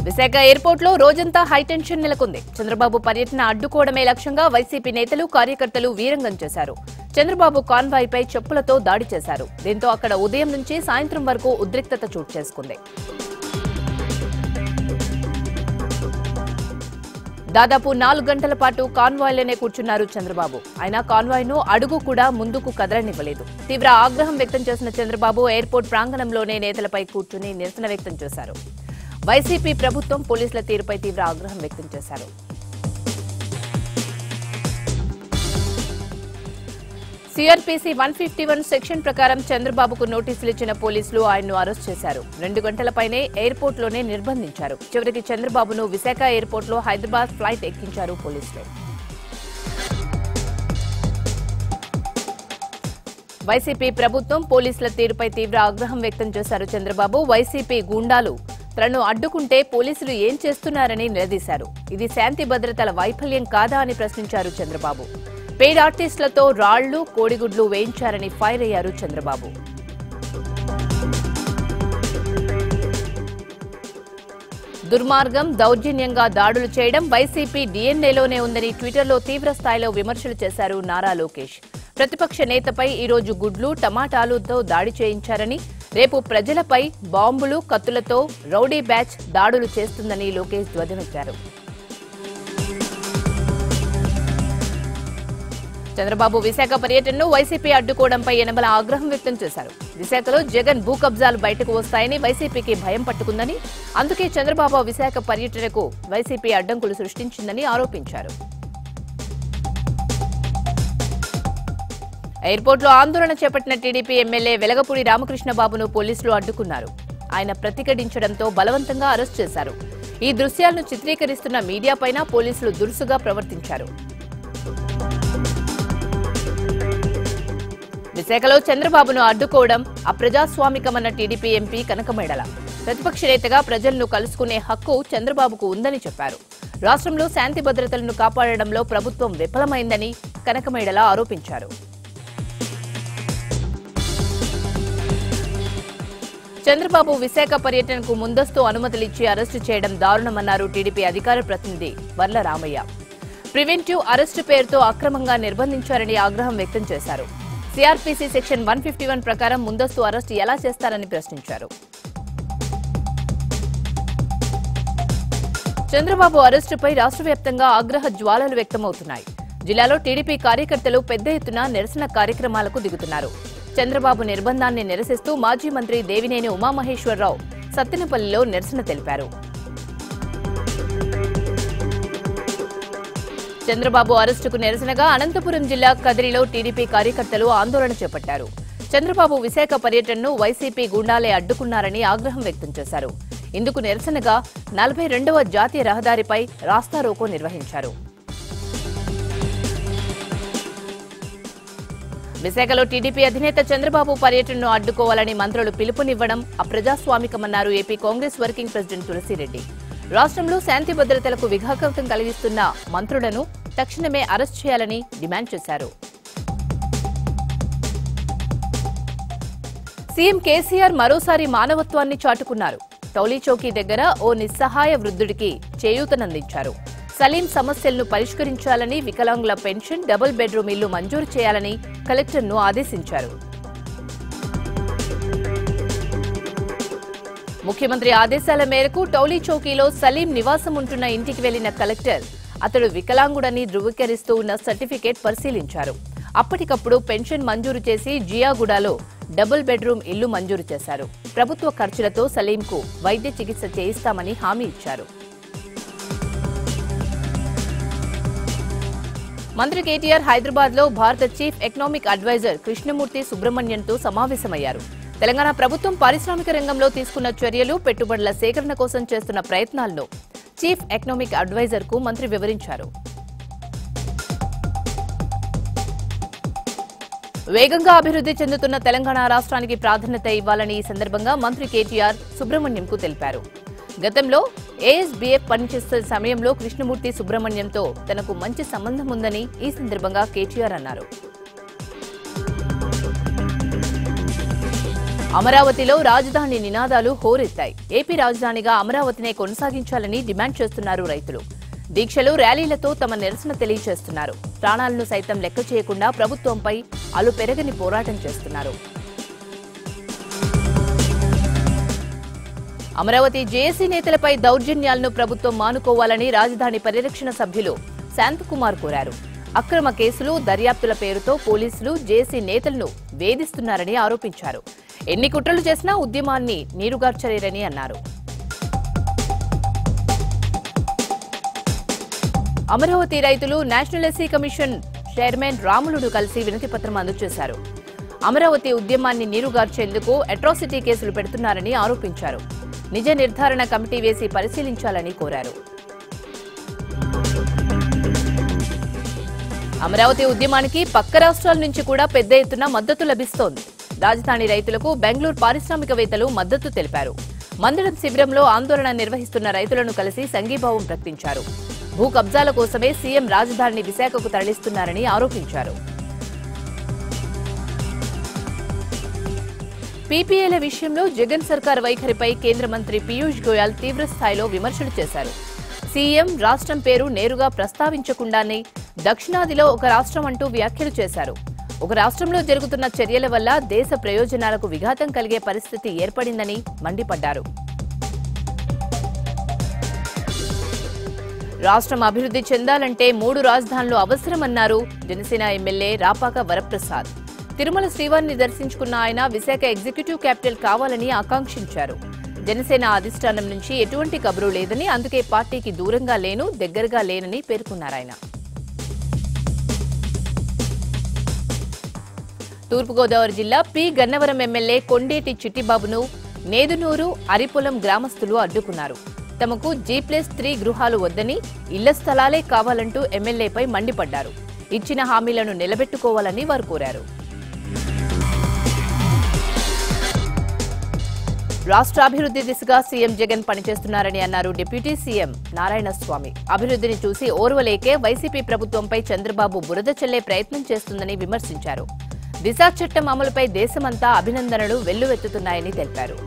Visakha airport లో రోజంతా high tension నెలకొంది. చంద్రబాబు పర్యటన అడ్డుకోవడమే లక్ష్యంగా వైసీపీ నేతలు కార్యకర్తలు వీరంగం చేశారు. చంద్రబాబు కాన్వాయ్ పై చెప్పులతో దాడి చేశారు. దీంతో అక్కడ ఉదయం నుంచి సాయంత్రం వరకు ఉద్రిక్తత చోటు చేసుకుంది. దాదాపు 4 గంటల పాటు కాన్వాయ్లోనే కూర్చున్నారు చంద్రబాబు. అయినా కాన్వాయ్ ను అడుగు కూడా ముందుకు కదలనివ్వలేదు. తీవ్ర ఆగ్రహం వ్యక్తం చేసిన చంద్రబాబు ఎయిర్పోర్ట్ ప్రాంగణంలోనే నేతలపై కూర్చుని నిరసన వ్యక్తం చేశారు. వైసీపీ ప్రభుత్వం పోలీసుల తీరుపై తీవ్ర ఆగ్రహం వ్యక్తం చేశారు. సిఆర్పీసీ 151 సెక్షన్ ప్రకారం చంద్రబాబుకు నోటీసులు ఇచ్చిన పోలీసులు ఆయన్ను అరెస్ట్ చేశారు. 2 గంటలపైనే ఎయిర్పోర్ట్లోనే నిర్బంధించారు. చివరికి చంద్రబాబును విశాఖ ఎయిర్పోర్ట్లో హైదరాబాద్ ఫ్లైట్ ఎక్కించారు పోలీసులు. వైసీపీ ప్రభుత్వం పోలీసుల తీరుపై తీవ్ర ఆగ్రహం వ్యక్తం చేశారు చంద్రబాబు. వైసీపీ గూండాలు తనను అడ్డుకుంటే పోలీసులు ఏం చేస్తున్నారని నిలదీశారు. ఇది శాంతి భద్రతల వైఫల్యం కాదా అని ప్రశ్నించారు చంద్రబాబు. పెయిడ్ ఆర్టిస్టులతో రాళ్లు, కోడిగుడ్లు వేయించారని ఫైర్ అయ్యారు చంద్రబాబు. దుర్మార్గం, దౌర్జన్యంగా దాడులు చేయడం వైసీపీ డీఎన్ఏలోనే ఉందని ట్విట్టర్లో తీవ్ర స్థాయిలో విమర్శలు చేశారు నారా లోకేష్. ప్రతిపక్ష నేతపై ఈరోజు గుడ్లు, టమాటాలతో దాడి చేయించారని, రేపు ప్రజలపై బాంబులు, కత్తులతో రౌడీ బ్యాచ్ దాడులు చేస్తుందని లోకేష్ ధ్వజమెత్తారు. చంద్రబాబు విశాఖ పర్యటనను వైసీపీ అడ్డుకోవడంపై యనమల ఆగ్రహం వ్యక్తం చేశారు. విశాఖలో జగన్ భూ కబ్జాలు బయటకు వస్తాయని వైసీపీకి భయం పట్టుకుందని, అందుకే చంద్రబాబు విశాఖ పర్యటనకు వైసీపీ అడ్డంకులు సృష్టించిందని ఆరోపించారు. ఎయిర్పోర్ట్లో ఆందోళన చేపట్టిన టీడీపీ ఎమ్మెల్యే వెలగపూడి రామకృష్ణబాబును పోలీసులు అడ్డుకున్నారు. ఆయన ప్రతిఘటించడంతో బలవంతంగా అరెస్ట్ చేశారు. ఈ దృశ్యాలను చిత్రీకరిస్తున్న మీడియాపైన పోలీసులు దురుసుగా ప్రవర్తించారు. విశాఖలో చంద్రబాబును అడ్డుకోవడం అప్రజాస్వామికమన్న టీడీపీ ఎంపీ కనకమేడల. ప్రతిపక్ష నేతగా ప్రజలను కలుసుకునే హక్కు చంద్రబాబుకు ఉందని చెప్పారు. రాష్ట్రంలో శాంతి భద్రతలను కాపాడడంలో ప్రభుత్వం విఫలమైందని కనకమేడల ఆరోపించారు. చంద్రబాబు విశాఖ పర్యటనకు ముందస్తు అనుమతులిచ్చి అరెస్టు చేయడం దారుణమన్నారు టీడీపీ అధికార ప్రతినిధి వర్ల రామయ్య. ప్రివెంటివ్ అరెస్టు పేరుతో అక్రమంగా నిర్బంధించారని ఆగ్రహం వ్యక్తం చేశారు. సిఆర్పీసీ సెక్షన్ 151 ప్రకారం ముందస్తు అరెస్టు ఎలా చేస్తారని ప్రశ్నించారు. చంద్రబాబు అరెస్టుపై రాష్ట్ర వ్యాప్తంగా ఆగ్రహ జ్వాలలు వ్యక్తమవుతున్నాయి. జిల్లాలో టీడీపీ కార్యకర్తలు పెద్ద ఎత్తున నిరసన కార్యక్రమాలకు దిగుతున్నారు. చంద్రబాబు నిర్బంధాన్ని నిరసిస్తూ మాజీ మంత్రి దేవినేని ఉమామహేశ్వరరావు సత్తెనపల్లిలో నిరసన తెలిపారు. చంద్రబాబు అరెస్టుకు నిరసనగా అనంతపురం జిల్లా కదిరిలో టీడీపీ కార్యకర్తలు ఆందోళన చేపట్టారు. చంద్రబాబు విశాఖ పర్యటనను వైసీపీ గూండాలే అడ్డుకున్నారని ఆగ్రహం వ్యక్తం చేశారు. ఇందుకు నిరసనగా 42వ జాతీయ రహదారిపై రాస్తారోకో నిర్వహించారు. విశాఖలో టీడీపీ అధినేత చంద్రబాబు పర్యటనను అడ్డుకోవాలని మంత్రులు పిలుపునివ్వడం అప్రజాస్వామికమన్నారు AP Congress working president Tulasi Reddy. రాష్ట్రంలో శాంతి భద్రతలకు విఘాతం కలిగిస్తున్న మంత్రులను తక్షణమే అరెస్ట్ చేయాలని డిమాండ్ చేశారు. సీఎం కేసీఆర్ మరోసారి మానవత్వాన్ని చాటుకున్నారు. టౌలీచౌకీ దగ్గర ఓ నిస్సహాయ వృద్ధుడికి చేయూతనందించారు. సలీం సమస్యలను పరిష్కరించాలని, వికలాంగుల పెన్షన్, డబుల్ బెడ్రూమ్ ఇల్లు మంజూరు చేయాలని కలెక్టర్ను ఆదేశించారు. ముఖ్యమంత్రి ఆదేశాల మేరకు టౌలీచౌకీలో సలీం నివాసం ఉంటున్న ఇంటికి వెళ్లిన కలెక్టర్ అతడు వికలాంగుడని ధృవీకరిస్తూ ఉన్న సర్టిఫికేట్ పరిశీలించారు. అప్పటికప్పుడు పెన్షన్ మంజూరు చేసి జియాగూడలో డబుల్ బెడ్రూమ్ ఇల్లు మంజూరు చేశారు. ప్రభుత్వ ఖర్చులతో సలీంకు వైద్య చికిత్స చేయిస్తామని హామీ ఇచ్చారు. మంత్రి కేటీఆర్ హైదరాబాద్ లో భారత చీఫ్ ఎకనామిక్ అడ్వైజర్ కృష్ణమూర్తి సుబ్రహ్మణ్యంతో సమావేశమయ్యారు. తెలంగాణ ప్రభుత్వం పారిశ్రామిక రంగంలో తీసుకున్న చర్యలు, పెట్టుబడుల సేకరణ కోసం చేస్తున్న ప్రయత్నాలను చీఫ్ ఎకనామిక్ అడ్వైజర్ కు మంత్రి వివరించారు. వేగంగా అభివృద్ధి చెందుతున్న తెలంగాణ రాష్ట్రానికి ప్రాధాన్యత ఇవ్వాలని ఈ సందర్భంగా మంత్రి కేటీఆర్ సుబ్రహ్మణ్యంకు తెలిపారు. గతంలో ఏఎస్బీఎఫ్ పనిచేస్తున్న సమయంలో కృష్ణమూర్తి సుబ్రహ్మణ్యంతో తనకు మంచి సంబంధం ఉందని ఈ సందర్భంగా కేటీఆర్ అన్నారు. అమరావతిలో రాజధాని నినాదాలు హోరెత్తాయి. ఏపీ రాజధానిగా అమరావతినే కొనసాగించాలని డిమాండ్ చేస్తున్నారు రైతులు. దీక్షలు, ర్యాలీలతో తమ నిరసన తెలియజేస్తున్నారు. ప్రాణాలను సైతం లెక్క చేయకుండా ప్రభుత్వంపై అలుపెరగని పోరాటం చేస్తున్నారు. అమరావతి జేఏసీ నేతలపై దౌర్జన్యాలను ప్రభుత్వం మానుకోవాలని రాజధాని పరిరక్షణ సభ్యులు శాంతకుమార్ కోరారు. అక్రమ కేసులు, దర్యాప్తుల పేరుతో పోలీసులు జేఏసీ నేతలను వేధిస్తున్నారని ఆరోపించారు. ఎన్ని కుట్రలు చేసినా ఉద్యమాన్ని నీరుగార్చలేరని అన్నారు. అమరావతి రైతులు నేషనల్ ఎస్సీ కమిషన్ చైర్మన్ రాములును కలిసి వినతిపత్రం అందజేశారు. అమరావతి ఉద్యమాన్ని నీరుగార్చేందుకు అట్రాసిటీ కేసులు పెడుతున్నారని ఆరోపించారు. నిజ నిర్ధారణ కమిటీ వేసి పరిశీలించాలని కోరారు. అమరావతి ఉద్యమానికి పక్క రాష్ట్రాల నుంచి కూడా పెద్ద ఎత్తున మద్దతు లభిస్తోంది. రాజధాని రైతులకు బెంగళూరు పారిశ్రామికవేత్తలు మద్దతు తెలిపారు. మందడం శిబిరంలో ఆందోళన నిర్వహిస్తున్న రైతులను కలిసి సంఘీభావం ప్రకటించారు. భూ కబ్జాల కోసమే సీఎం రాజధానిని విశాఖకు తరలిస్తున్నారని ఆరోపించారు. పీపీఏల విషయంలో జగన్ సర్కార్ వైఖరిపై కేంద్ర మంత్రి పీయూష్ గోయల్ తీవ్రస్థాయిలో విమర్శలు చేశారు. సీఎం రాష్ట్రం పేరు నేరుగా ప్రస్తావించకుండానే దక్షిణాదిలో ఒక రాష్ట్రం అంటూ వ్యాఖ్యలు చేశారు. ఒక రాష్ట్రంలో జరుగుతున్న చర్యల వల్ల దేశ ప్రయోజనాలకు విఘాతం కలిగే పరిస్థితి ఏర్పడిందని మండిపడ్డారు. రాష్ట్రం అభివృద్ధి చెందాలంటే 3 రాజధానులు అవసరమన్నారు జనసేన ఎమ్మెల్యే రాపాక వరప్రసాద్. తిరుమల శ్రీవారిని దర్శించుకున్న ఆయన విశాఖ ఎగ్జిక్యూటివ్ క్యాపిటల్ కావాలని ఆకాంక్షించారు. జనసేన అధిష్టానం నుంచి ఎటువంటి కబురు లేదని, అందుకే పార్టీకి దూరంగా లేను, దగ్గరగా లేనని పేర్కొన్నారాయన. తూర్పుగోదావరి జిల్లా పి గన్నవరం ఎమ్మెల్యే కొండేటి చిట్టిబాబును నేదునూరు, అరిపొలం గ్రామస్తులు అడ్డుకున్నారు. తమకు G+3 గృహాలు వద్దని, ఇళ్ల స్థలాలే కావాలంటూ ఎమ్మెల్యేపై మండిపడ్డారు. ఇచ్చిన హామీలను నిలబెట్టుకోవాలని వారు కోరారు. రాష్ట్ర అభివృద్ధి దిశగా సీఎం జగన్ పనిచేస్తున్నారని అన్నారు డిప్యూటీ సీఎం నారాయణస్వామి. అభివృద్ధిని చూసి ఓర్వలేకే వైసీపీ ప్రభుత్వంపై చంద్రబాబు బురద చల్లే ప్రయత్నం చేస్తుందని విమర్శించారు. దిశ చట్టం అమలుపై దేశమంతా అభినందనలు వెల్లువెత్తుతున్నాయని తెలిపారు.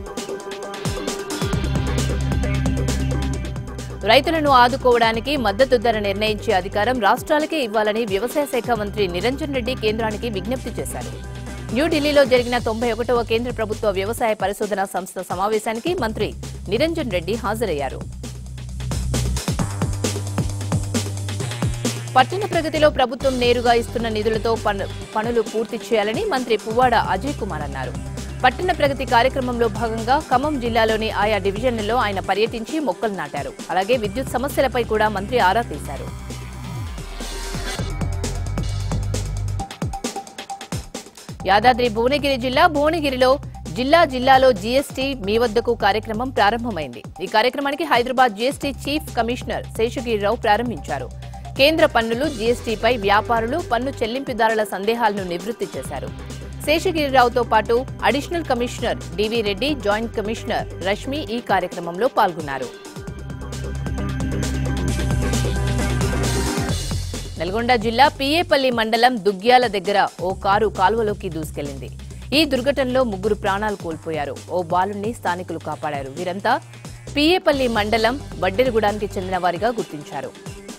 రైతులను ఆదుకోవడానికి మద్దతు ధర నిర్ణయించే అధికారం రాష్ట్రాలకే ఇవ్వాలని వ్యవసాయ శాఖ మంత్రి నిరంజన్ రెడ్డి కేంద్రానికి విజ్ఞప్తి చేశారు. న్యూఢిల్లీలో జరిగిన 91వ కేంద్ర ప్రభుత్వ వ్యవసాయ పరిశోధనా సంస్థ సమావేశానికి మంత్రి నిరంజన్ రెడ్డి హాజరయ్యారు. పట్టణ ప్రగతిలో ప్రభుత్వం నేరుగా ఇస్తున్న నిధులతో పనులు పూర్తి చేయాలని మంత్రి పువ్వాడ అజయ్ కుమార్ అన్నారు. పట్టణ ప్రగతి కార్యక్రమంలో భాగంగా ఖమ్మం జిల్లాలోని ఆయా డివిజన్లలో ఆయన పర్యటించి మొక్కలు నాటారు. అలాగే విద్యుత్ సమస్యలపై కూడా మంత్రి ఆరా తీశారు. యాదాద్రి భువనగిరి జిల్లా భువనగిరిలో జిల్లాలో జీఎస్టీ మీ వద్దకు కార్యక్రమం ప్రారంభమైంది. ఈ కార్యక్రమానికి Hyderabad GST chief commissioner Seshagiri Rao ప్రారంభించారు. కేంద్ర పన్నులు, జీఎస్టీపై వ్యాపారులు, పన్ను చెల్లింపుదారుల సందేహాలను నివృత్తి చేశారు. శేషగిరిరావుతో పాటు additional commissioner DV Reddy, joint commissioner Rashmi ఈ కార్యక్రమంలో పాల్గొన్నారు. నల్గొండ జిల్లా పిఏపల్లి మండలం దుగ్గ్యాల దగ్గర ఓ కారు కాలువలోకి దూసుకెళ్లింది. ఈ దుర్ఘటనలో 3 ప్రాణాలు కోల్పోయారు. ఓ బాలుని స్థానికులు కాపాడారు. వీరంతా పిఏపల్లి మండలం వడ్డెరగూడానికి చెందిన వారిగా గుర్తించారు.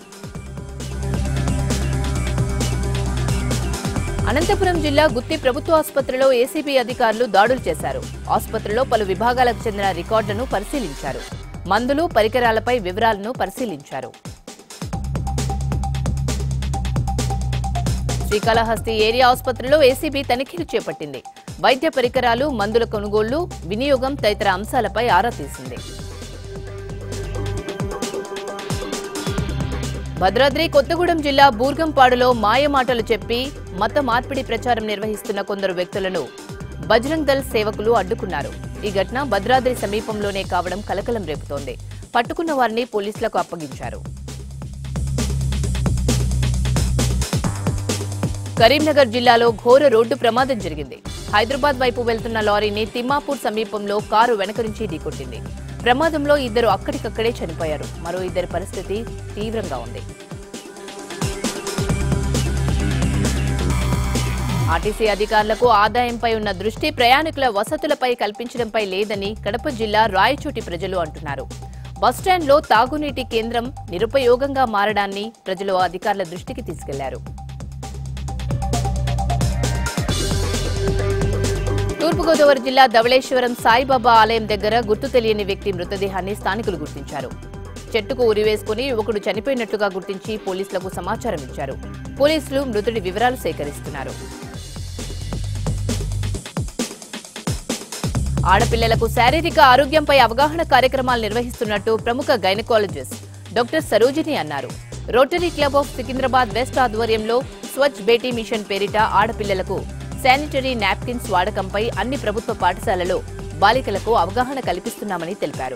అనంతపురం జిల్లా గుత్తి ప్రభుత్వ ఆసుపత్రిలో ఏసీబీ అధికారులు దాడులు చేశారు. ఆసుపత్రిలో పలు విభాగాలకు చెందిన రికార్డులను పరిశీలించారు. మందులు, పరికరాలపై వివరాలను పరిశీలించారు. శ్రీకాళహస్తి ఏరియా ఆసుపత్రిలో ఏసీబీ తనిఖీలు చేపట్టింది. వైద్య పరికరాలు, మందుల కొనుగోళ్లు, వినియోగం తదితర అంశాలపై ఆరా తీసింది. భద్రాద్రి కొత్తగూడెం జిల్లా బూర్గంపాడులో మాయమాటలు చెప్పి మత మార్పిడి ప్రచారం నిర్వహిస్తున్న కొందరు వ్యక్తులను బజరంగ్ దళ్ సేవకులు అడ్డుకున్నారు. ఈ ఘటన భద్రాద్రి సమీపంలోనే కావడం కలకలం రేపుతోంది. పట్టుకున్న వారిని పోలీసులకు అప్పగించారు. కరీంనగర్ జిల్లాలో ఘోర రోడ్డు ప్రమాదం జరిగింది. హైదరాబాద్ వైపు వెళ్తున్న లారీని తిమ్మాపూర్ సమీపంలో కారు వెనక నుంచి ఢీకొట్టింది. ప్రమాదంలో 2 అక్కడికక్కడే చనిపోయారు. మరో 2 పరిస్థితి తీవ్రంగా ఉంది. ఆర్టీసీ అధికారులకు ఆదాయంపై ఉన్న దృష్టి ప్రయాణికుల వసతులపై కల్పించడంపై లేదని కడప జిల్లా రాయచోటి ప్రజలు అంటున్నారు. బస్టాండ్లో తాగునీటి కేంద్రం నిరుపయోగంగా మారడాన్ని ప్రజలు అధికారుల దృష్టికి తీసుకెళ్లారు. తూర్పుగోదావరి జిల్లా ధవళేశ్వరం సాయిబాబా ఆలయం దగ్గర గుర్తు తెలియని వ్యక్తి మృతదేహాన్ని స్థానికులు గుర్తించారు. చెట్టుకు ఉరివేసుకుని యువకుడు చనిపోయినట్లుగా గుర్తించి పోలీసులకు సమాచారం ఇచ్చారు. పోలీసులు మృతుడి వివరాలు సేకరిస్తున్నారు. ఆడపిల్లలకు శారీరక ఆరోగ్యంపై అవగాహన కార్యక్రమాలు నిర్వహిస్తున్నట్టు ప్రముఖ గైనకాలజిస్ట్ డాక్టర్ సరోజిని అన్నారు. Rotary Club of Secunderabad West ఆధ్వర్యంలో స్వచ్ఛ్ బేటీ మిషన్ పేరిట ఆడపిల్లలకు శానిటరీ నాప్కిన్స్ వాడకంపై అన్ని ప్రభుత్వ పాఠశాలలో బాలికలకు అవగాహన కల్పిస్తున్నామని తెలిపారు.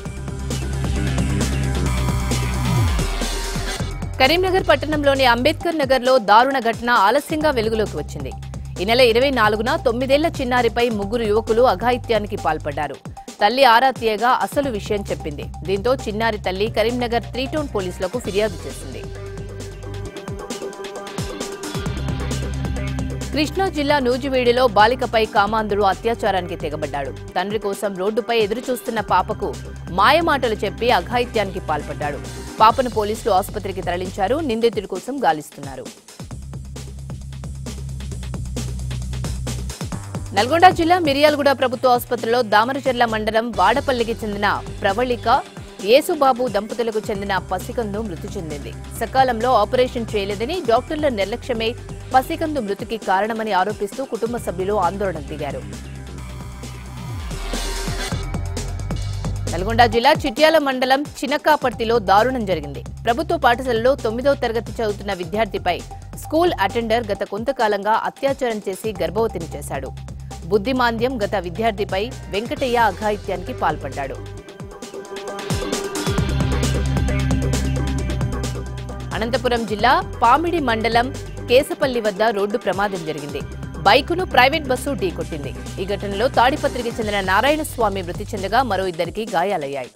కరీంనగర్ పట్టణంలోని అంబేద్కర్ నగర్లో దారుణ ఘటన ఆలస్యంగా వెలుగులోకి వచ్చింది. ఈ నెల 24న 9ఏళ్ల చిన్నారిపై 3 యువకులు అఘాయిత్యానికి పాల్పడ్డారు. తల్లి ఆరా తీయగా అసలు విషయం చెప్పింది. దీంతో చిన్నారి తల్లి కరీంనగర్ 3 టౌన్ పోలీసులకు ఫిర్యాదు చేసింది. కృష్ణా జిల్లా నూజివీడులో బాలికపై కామాంధుడు అత్యాచారానికి తెగబడ్డాడు. తండ్రి కోసం రోడ్డుపై ఎదురుచూస్తున్న పాపకు మాయమాటలు చెప్పి అఘాయిత్యానికి పాల్పడ్డాడు. పాపను పోలీసులు ఆసుపత్రికి తరలించారు. నిందితుడి కోసం గాలిస్తున్నారు. నల్గొండ జిల్లా మిర్యాలగూడ ప్రభుత్వ ఆసుపత్రిలో దామరచెర్ల మండలం వాడపల్లికి చెందిన ప్రవళిక యేసుబాబు దంపతులకు చెందిన పసికందు మృతి చెందింది. సకాలంలో ఆపరేషన్ చేయలేదని డాక్టర్ల నిర్లక్ష్యమే పసికందు మృతికి కారణమని ఆరోపిస్తూ కుటుంబ సభ్యులు ఆందోళన దిగారు. నల్గొండ జిల్లా చిట్యాల మండలం చినకాపర్తిలో దారుణం జరిగింది. ప్రభుత్వ పాఠశాలలో 9వ తరగతి చదువుతున్న విద్యార్థిపై స్కూల్ అటెండర్ గత కొంతకాలంగా అత్యాచారం చేసి గర్భవతిని చేశాడు. బుద్ధిమాంద్యం గత విద్యార్థిపై వెంకటయ్య అఘాయిత్యానికి పాల్పడ్డాడు. అనంతపురం జిల్లా పామిడి మండలం కేశపల్లి వద్ద రోడ్డు ప్రమాదం జరిగింది. బైకును ప్రైవేట్ బస్సు ఢీకొట్టింది. ఈ ఘటనలో తాడిపత్రికి చెందిన నారాయణస్వామి మృతి చెందగా మరో 2కి గాయాలయ్యాయి.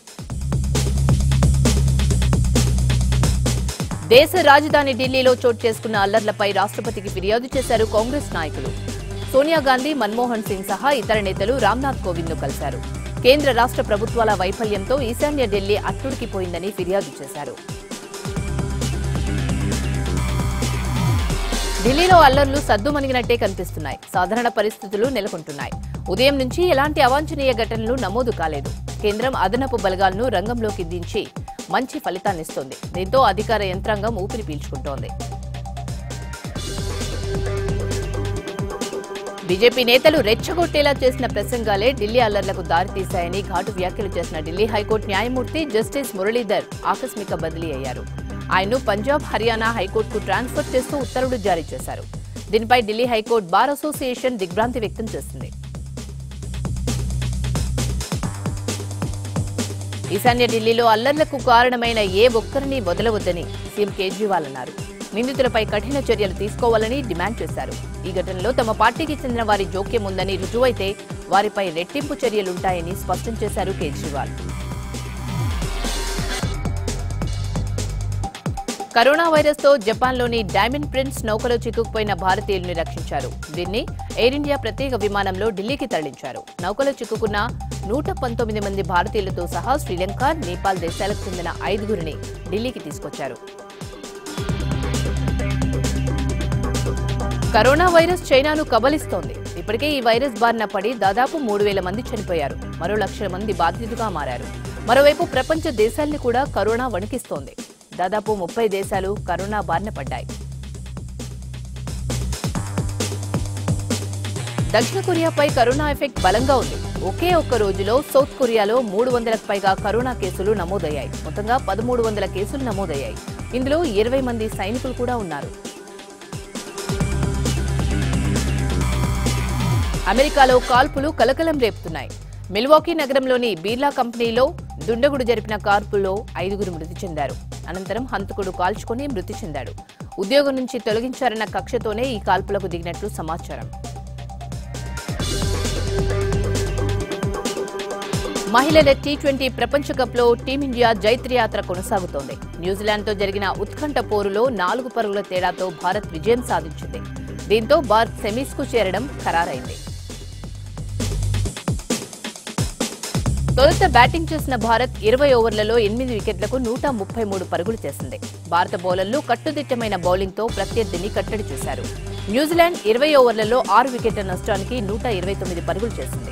దేశ రాజధాని ఢిల్లీలో చోటు చేసుకున్న అల్లర్లపై రాష్ట్రపతికి ఫిర్యాదు చేశారు కాంగ్రెస్ నాయకులు. సోనియా గాంధీ, మన్మోహన్ సింగ్ సహా ఇతర నేతలు రామ్నాథ్ కోవింద్ను కలిశారు. కేంద్ర రాష్ట్ర ప్రభుత్వాల వైఫల్యంతో ఈశాన్య ఢిల్లీ అట్టుడికిపోయిందని ఫిర్యాదు చేశారు. ఢిల్లీలో అల్లర్లు సద్దుమణిగినట్టే కనిపిస్తున్నాయి. సాధారణ పరిస్థితులు నెలకొంటున్నాయి. ఉదయం నుంచి ఎలాంటి అవాంఛనీయ ఘటనలు నమోదు కాలేదు. కేంద్రం అదనపు బలగాలను రంగంలోకి దించి మంచి ఫలితాన్నిస్తోంది. దీంతో అధికార యంత్రాంగం ఊపిరి పీల్చుకుంటోంది. బీజేపీ నేతలు రెచ్చగొట్టేలా చేసిన ప్రసంగాలే ఢిల్లీ అల్లర్లకు దారితీశాయని ఘాటు వ్యాఖ్యలు చేసిన ఢిల్లీ హైకోర్టు న్యాయమూర్తి జస్టిస్ మురళీధర్ ఆకస్మిక బదిలీ అయ్యారు. ఆయన్ను పంజాబ్, హర్యానా హైకోర్టుకు ట్రాన్స్ఫర్ చేస్తూ ఉత్తర్వులు జారీ చేశారు. దీనిపై ఢిల్లీ హైకోర్టు బార్ అసోసియేషన్ దిగ్భ్రాంతి వ్యక్తం చేసింది. ఈశాన్య ఢిల్లీలో అల్లర్లకు కారణమైన ఏ ఒక్కరిని వదలవద్దని సీఎం కేజ్రీవాల్ అన్నారు. నిందితులపై కఠిన చర్యలు తీసుకోవాలని డిమాండ్ చేశారు. ఈ ఘటనలో తమ పార్టీకి చెందిన వారి జోక్యం ఉందని రుజువైతే వారిపై రెట్టింపు చర్యలుంటాయని స్పష్టం చేశారు కేజ్రీవాల్. కరోనా వైరస్తో జపాన్లోని డైమండ్ ప్రిన్స్ నౌకలో చిక్కుకుపోయిన భారతీయుల్ని రక్షించారు. దీన్ని ఎయిర్ ఇండియా ప్రత్యేక విమానంలో ఢిల్లీకి తరలించారు. నౌకలో చిక్కుకున్న 119 మంది భారతీయులతో సహా శ్రీలంక, నేపాల్ దేశాలకు చెందిన 5గురిని ఢిల్లీకి తీసుకొచ్చారు. కరోనా వైరస్ చైనాను కబలిస్తోంది. ఇప్పటికే ఈ వైరస్ బారిన పడి దాదాపు 3,000 మంది చనిపోయారు. మరో 1,00,000 మంది బాధితులుగా మారారు. మరోవైపు ప్రపంచ దేశాల్ని కూడా కరోనా వణికిస్తోంది. దాదాపు 30 దేశాలు కరోనా బారిన పడ్డాయి. దక్షిణ కొరియాపై కరోనా ఎఫెక్ట్ బలంగా ఉంది. ఒకే ఒక్క రోజులో సౌత్ కొరియాలో 300కు పైగా కరోనా కేసులు నమోదయ్యాయి. మొత్తంగా 1,300 కేసులు నమోదయ్యాయి. ఇందులో 20 మంది సైనికులు కూడా ఉన్నారు. అమెరికాలో కాల్పులు కలకలం రేపుతున్నాయి. మిల్వాకీ నగరంలోని బీర్లా కంపెనీలో దుండగుడు జరిపిన కాల్పుల్లో 5గురు మృతి చెందారు. అనంతరం హంతకుడు కాల్చుకుని మృతి చెందాడు. ఉద్యోగం నుంచి తొలగించారన్న కక్షతోనే ఈ కాల్పులకు దిగినట్లు సమాచారం. మహిళల టీ20 ప్రపంచ కప్లో టీమిండియా జైత్రయాత్ర కొనసాగుతోంది. న్యూజిలాండ్తో జరిగిన ఉత్కంఠ పోరులో 4 పరుగుల తేడాతో భారత్ విజయం సాధించింది. దీంతో భారత్ సెమీస్కు చేరడం ఖరారైంది. తొలుత బ్యాటింగ్ చేసిన భారత్ 20 ఓవర్లలో 8 వికెట్లకు 133 పరుగులు చేసింది. భారత బౌలర్లు కట్టుదిట్టమైన బౌలింగ్తో ప్రత్యర్థిని కట్టడి చేశారు. న్యూజిలాండ్ 20 ఓవర్లలో 6 వికెట్ల నష్టానికి 129 పరుగులు చేసింది.